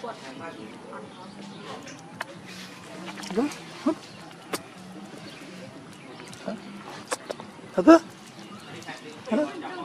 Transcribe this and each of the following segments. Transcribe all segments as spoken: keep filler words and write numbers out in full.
Apa? Hả?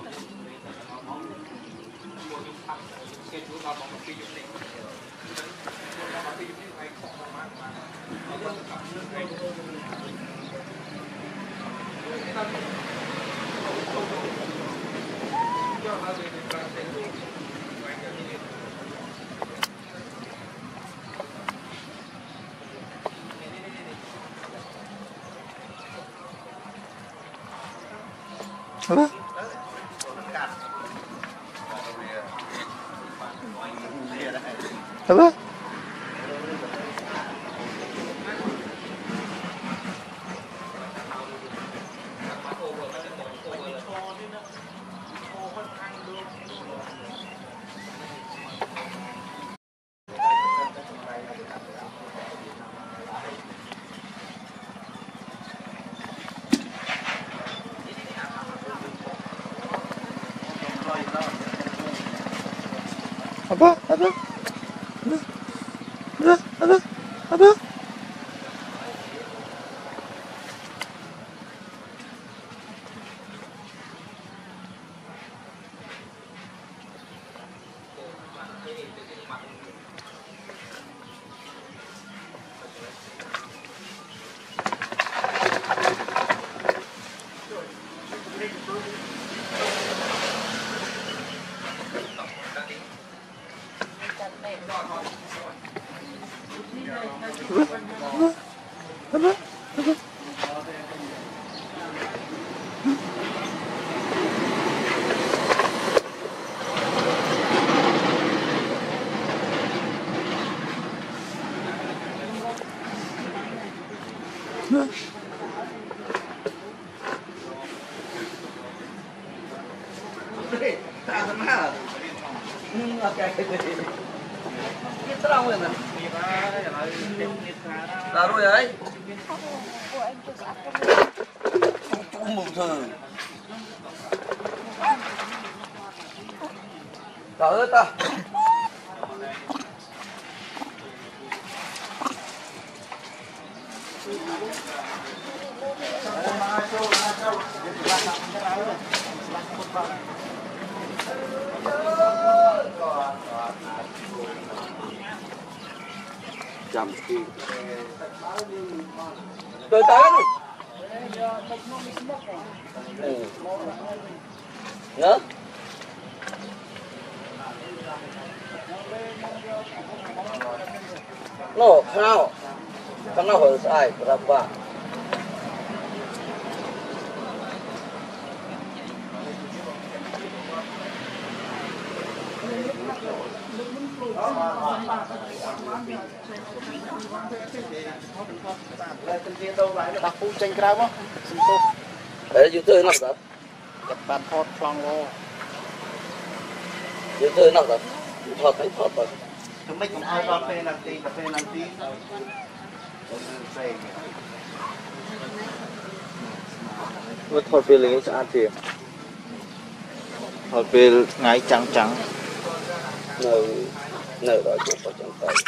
Apa? Apa? Apa? Apa? Apa? Apa? Apa? Apa? Apa? Là rồi đấy. Một thử. Trời ơi ta. Chăm khi tới tới luôn. Ừ. Nhớ. Nó khao. Khang nào hồi sai berapa? Đặt phu tranh cao không? Để dưới tươi nóc đó. Đặt bàn thọt phong lô. Dưới tươi nóc đó. Thọt thấy thọt rồi. Chúng mình cũng ai đón phê làm tí, phê làm tí. Mất thọt phê lên cái ăn thì thọt phê ngay trắng trắng. Nở nở đó chút vào trong tay.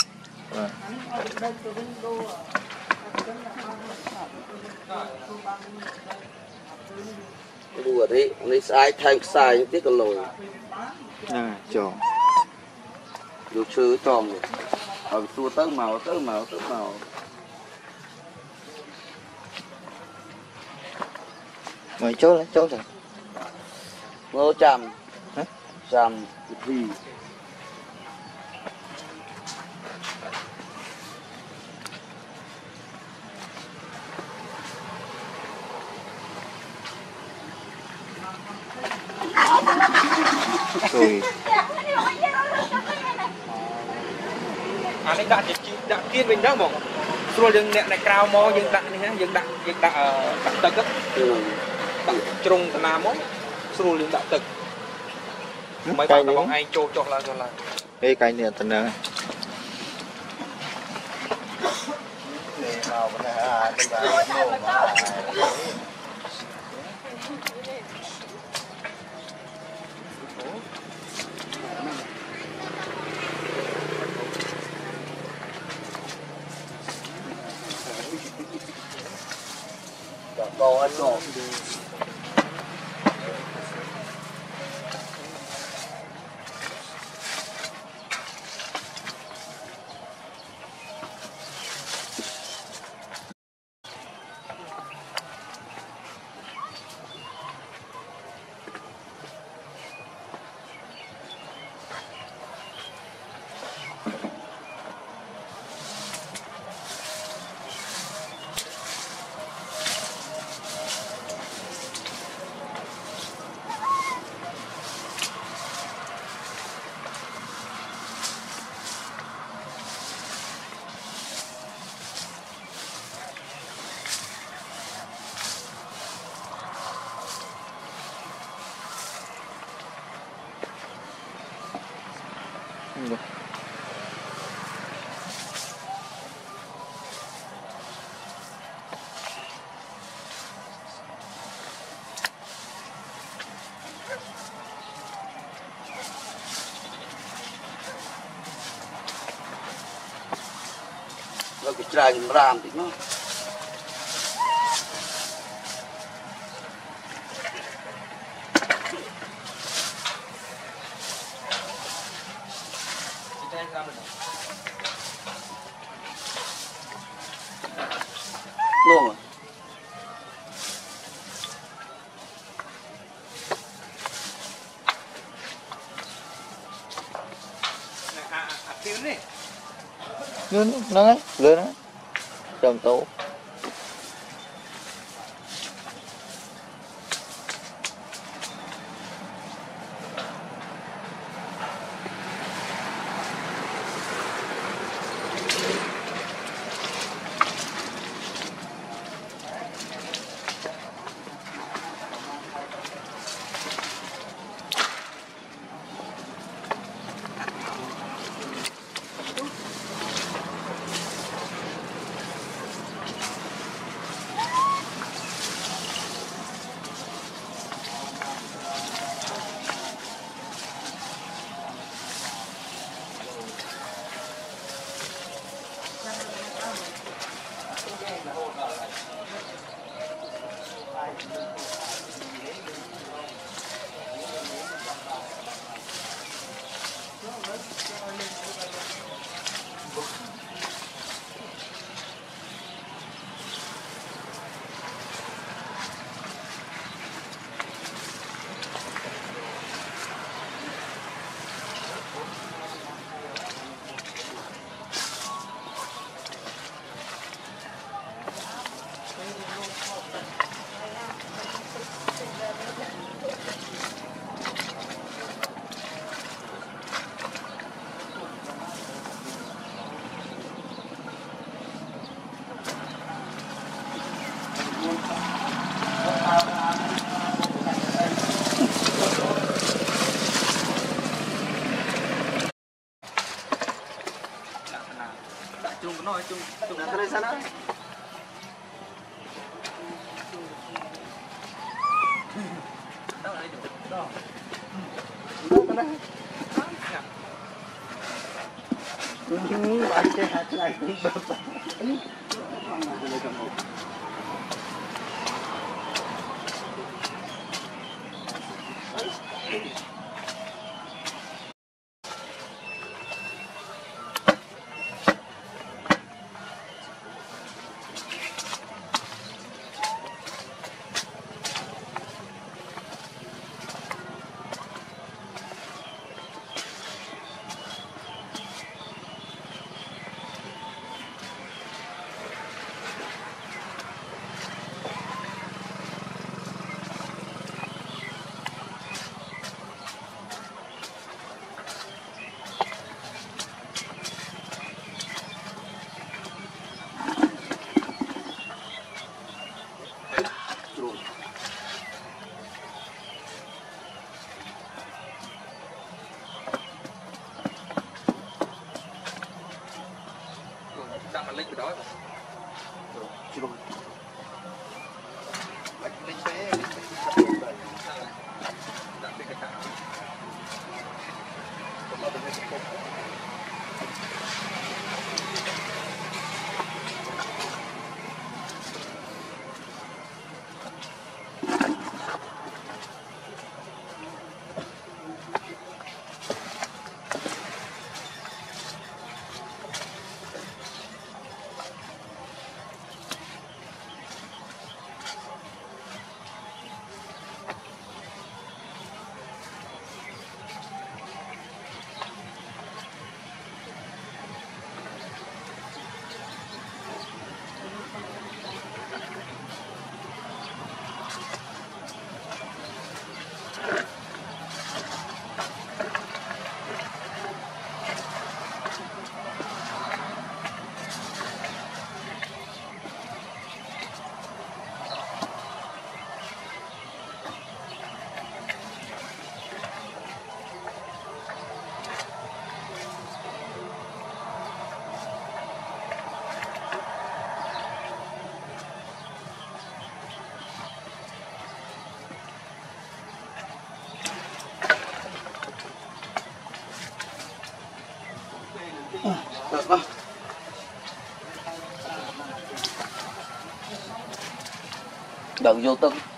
Đùa đi, lấy sai thay sai những tiết còn lồi. Nè, chồng. Được sư tròn rồi. Ở xua tới màu, tới màu, tới màu. Mày chốt đấy, chốt rồi. Ngô chằm. Hả? Chằm, gì? Rồi. À này đặt đặt kiên mình đó mỏng. Rồi đừng nẹt này cao mò dừng đặt này ha, dừng đặt dừng đặt đặt tật á. Đặt trung nam món. Rồi đừng đặt tật. Mấy bạn bọn anh trôi cho là cho là. Cái cái này tận này. ở chỗ Được. rồi cái trái ram thì nó luôn Lên nó ấy, lên á. Trồng tủ. chung chung là cái sana Baca hati lagi bapak. Đặt lên cái đó. Lên té, lên té. Đặt lên cái đó. Được đậu vô tưng